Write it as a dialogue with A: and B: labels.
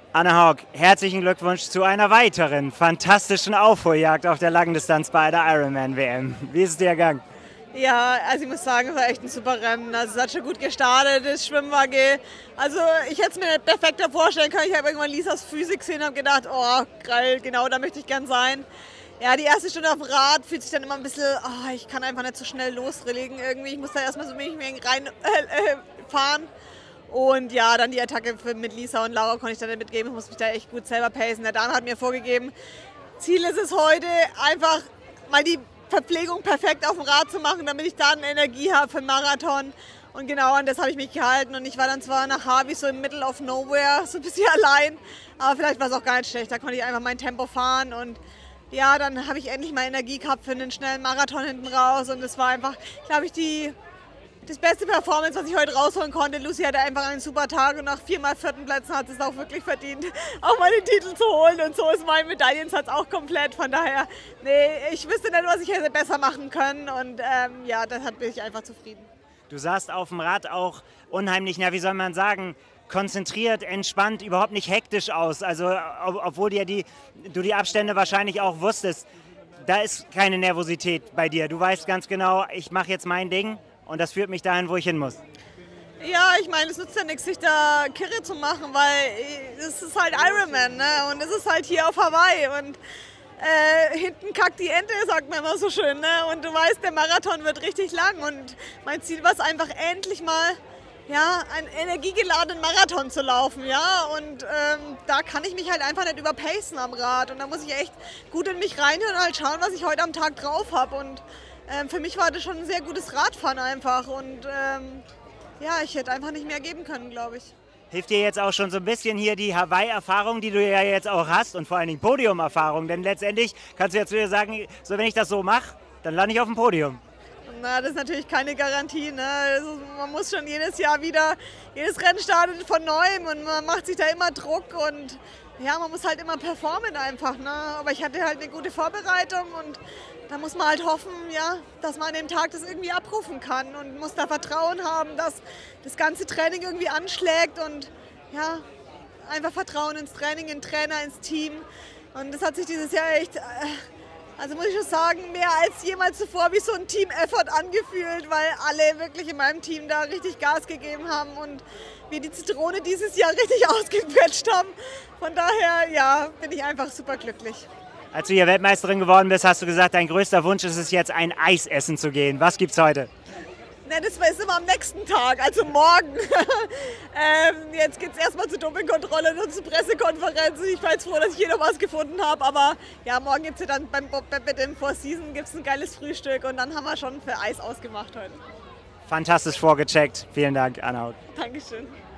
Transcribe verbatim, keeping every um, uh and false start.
A: Anne Haug, herzlichen Glückwunsch zu einer weiteren fantastischen Aufholjagd auf der Langdistanz bei der Ironman-W M. Wie ist es dir ergangen?
B: Ja, also ich muss sagen, es war echt ein super Rennen. Also es hat schon gut gestartet, das Schwimmen war ge... Also ich hätte es mir nicht perfekter vorstellen können. Ich habe irgendwann Lisas Physik gesehen und habe gedacht, oh geil, genau da möchte ich gern sein. Ja, die erste Stunde auf dem Rad fühlt sich dann immer ein bisschen, oh, ich kann einfach nicht so schnell loslegen irgendwie. Ich muss da erstmal so wenig rein äh, äh, fahren. Und ja, dann die Attacke mit Lisa und Laura konnte ich dann nicht mitgeben. Ich muss mich da echt gut selber pacen. Der Dan hat mir vorgegeben, Ziel ist es heute, einfach mal die Verpflegung perfekt auf dem Rad zu machen, damit ich dann Energie habe für den Marathon. Und genau an das habe ich mich gehalten. Und ich war dann zwar nach Harvey so im Middle of Nowhere, so ein bisschen allein, aber vielleicht war es auch gar nicht schlecht. Da konnte ich einfach mein Tempo fahren und ja, dann habe ich endlich mal Energie gehabt für einen schnellen Marathon hinten raus. Und es war einfach, glaube ich, die das beste Performance, was ich heute rausholen konnte. Lucy hatte einfach einen super Tag und nach viermal vierten Plätzen hat es auch wirklich verdient, auch mal den Titel zu holen. Und so ist mein Medaillensatz auch komplett. Von daher, nee, ich wüsste nicht, was ich hätte besser machen können. Und ähm, ja, deshalb bin ich einfach zufrieden.
A: Du sahst auf dem Rad auch unheimlich, na, wie soll man sagen, konzentriert, entspannt, überhaupt nicht hektisch aus. Also, obwohl dir die, du die Abstände wahrscheinlich auch wusstest, da ist keine Nervosität bei dir. Du weißt ganz genau, ich mache jetzt mein Ding. Und das führt mich dahin, wo ich hin muss.
B: Ja, ich meine, es nützt ja nichts, sich da kirre zu machen, weil es ist halt Ironman, ne? Und es ist halt hier auf Hawaii und äh, hinten kackt die Ente, sagt man immer so schön, ne? Und du weißt, der Marathon wird richtig lang und mein Ziel war es einfach endlich mal, ja, einen energiegeladenen Marathon zu laufen, ja, und ähm, da kann ich mich halt einfach nicht überpacen am Rad und da muss ich echt gut in mich reinhören und halt schauen, was ich heute am Tag drauf habe und Ähm, für mich war das schon ein sehr gutes Radfahren einfach und ähm, ja, ich hätte einfach nicht mehr geben können, glaube ich.
A: Hilft dir jetzt auch schon so ein bisschen hier die Hawaii-Erfahrung, die du ja jetzt auch hast und vor allen Dingen Podium-Erfahrung, denn letztendlich kannst du ja zu dir sagen, so wenn ich das so mache, dann lande ich auf dem Podium.
B: Na, das ist natürlich keine Garantie, ne? Also, man muss schon jedes Jahr wieder, jedes Rennen startet von neuem und man macht sich da immer Druck und ja, man muss halt immer performen einfach, ne? Aber ich hatte halt eine gute Vorbereitung und da muss man halt hoffen, ja, dass man an dem Tag das irgendwie abrufen kann und muss da Vertrauen haben, dass das ganze Training irgendwie anschlägt und ja, einfach Vertrauen ins Training, in den Trainer, ins Team. Und das hat sich dieses Jahr echt, also muss ich schon sagen, mehr als jemals zuvor wie so ein Team-Effort angefühlt, weil alle wirklich in meinem Team da richtig Gas gegeben haben und wir die Zitrone dieses Jahr richtig ausgequetscht haben. Von daher, ja, bin ich einfach super glücklich.
A: Als du hier Weltmeisterin geworden bist, hast du gesagt, dein größter Wunsch ist es jetzt, ein Eis essen zu gehen. Was gibt's heute?
B: Ne, das ist immer am nächsten Tag, also morgen. ähm, jetzt geht es erstmal zur Dopingkontrolle und zur Pressekonferenz. Ich war jetzt froh, dass ich hier noch was gefunden habe. Aber ja, morgen gibt es ja dann beim Bob mit dem Four Seasons gibt's ein geiles Frühstück und dann haben wir schon für Eis ausgemacht heute.
A: Fantastisch vorgecheckt. Vielen Dank, Anne Haug.
B: Dankeschön.